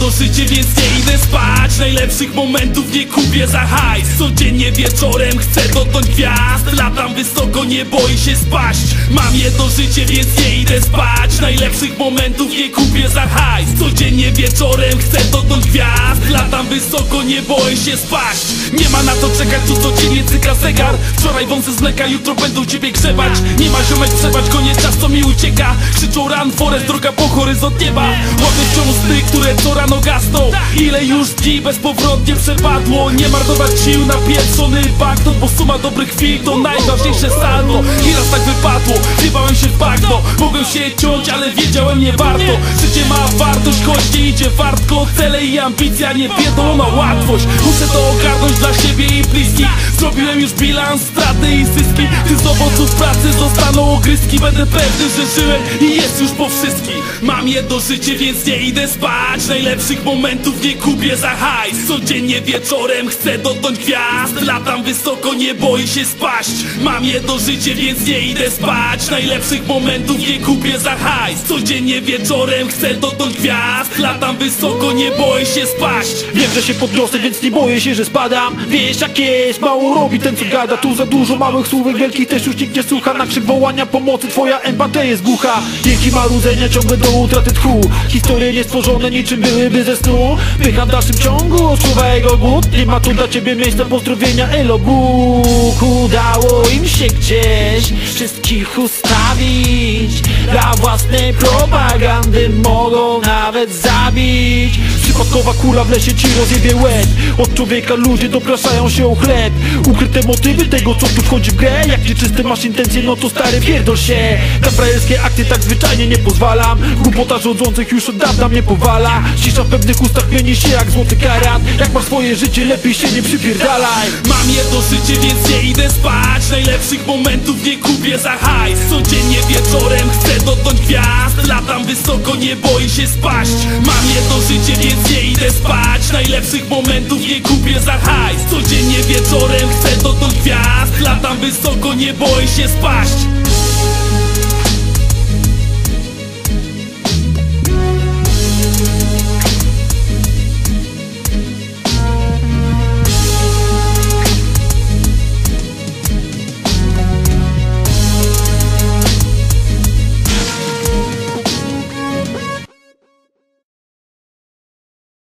jedno życie, więc nie idę spać. Najlepszych momentów nie kupię za hajs. Codziennie wieczorem chcę dotknąć gwiazd. Latam wysoko, nie boję się spaść. Mam jedno życie, więc nie idę spać. Najlepszych momentów nie kupię za hajs. Codziennie wieczorem chcę dotknąć gwiazd. Latam wysoko, nie boję się spaść. Nie ma na to czekać, tu codziennie cyka zegar. Wczoraj wąsy z mleka, jutro będą ciebie grzebać. Nie ma ziomek przebacz, koniec czas co mi ucieka. Krzyczą run forest, droga po horyzont nieba. Łapię wciąż sny, które co rano gasną. Ile już dni bezpowrotnie przepadło. Nie marnować sił na pieprzony banknot, bo suma dobrych chwil to najważniejsze saldo. I raz tak wypadło, wjebałem się w bagno. Mogłem się ciąć, ale wiedziałem nie warto. Życie ma wartość, choć nie idzie wartko. Cele i ambicja, nie pierdolona łatwość. Muszę to ogarnąć dla siebie i bliskich. Zrobiłem już bilans, straty i zyski. Gdy z owoców pracy zostaną ogryzki, będę pewny, że żyłem i jest już po wszystkim. Mam jedno życie, więc nie idę spać. Najlepszych momentów nie kupię za hajs. Codziennie wieczorem chcę dotknąć gwiazd. Latam wysoko, nie boję się spaść. Mam jedno życie, więc nie idę spać. Najlepszych momentów nie kupię za hajs. Codziennie wieczorem chcę dotknąć gwiazd. Latam wysoko, nie boję się spaść. Wiem, że się podniosę, więc nie boję się, że spadam. Wiesz jak jest, mało robi ten co gada. Tu za dużo małych słówek, wielkich też już nikt nie słucha. Na krzyk wołania pomocy twoja empatia jest głucha. Jęki marudzenia ciągle do utraty tchu. Historie niestworzone niczym byłyby ze snu. Pycham w dalszym ciągu, odczuwa jego głód. Nie ma tu dla ciebie miejsca pozdrowienia. Elo Bóg, udało im się gdzieś wszystkich ustawić. Dla własnej propagandy mogą nawet zabić. Przypadkowa kula w lesie ci rozjebie łeb. Od człowieka ludzie dopraszają się o chleb. Ukryte motywy tego co tu wchodzi w grę. Jak nieczyste masz intencje, no to stary pierdol się. Na frajerskie akty tak zwyczajnie nie pozwalam. Głupota rządzących już od dawna mnie powala. Cisza w pewnych ustach mieni się jak złoty karat. Jak masz swoje życie, lepiej się nie przypierdalaj. Mam jedno życie, więc nie idę spać. Najlepszych momentów nie kupię za hajs. Codziennie wieczorem chcę dotknąć gwiazd. Latam wysoko, nie boję się spaść. Mam jedno życie, więc nie idę spać. Najlepszych momentów nie kupię za hajs. Codziennie wieczorem chcę dotknąć gwiazd. Latam wysoko, nie boję się spaść.